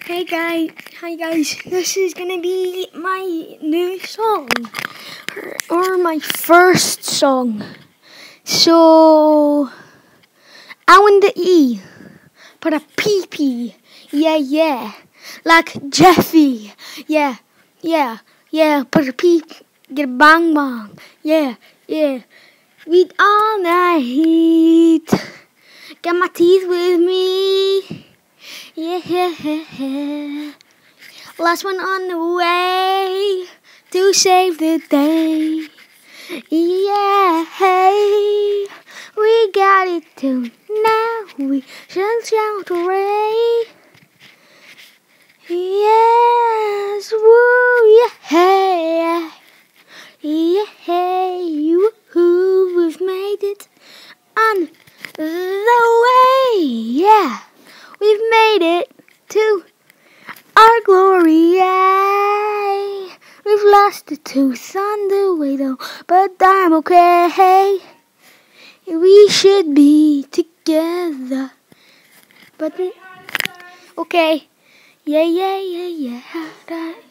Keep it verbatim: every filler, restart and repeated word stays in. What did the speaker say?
Hey guys, hi guys, this is gonna be my new song, or my first song. So, I want the E, put a P P, yeah, yeah, like Jeffy, yeah, yeah, yeah, put a P, get a bang bang, yeah, yeah, read all night, got my teeth with me. Yeah, last one on the way to save the day. Yeah, hey, we got it too. Now we shall shout hooray. Yes, woo, yeah, hey, yeah, hey, woohoo, we've made it on the way. Yeah. We've made it to our glory, yay. We've lost a tooth on the way though, but I'm okay. We should be together, but okay, yeah, yeah, yeah, yeah.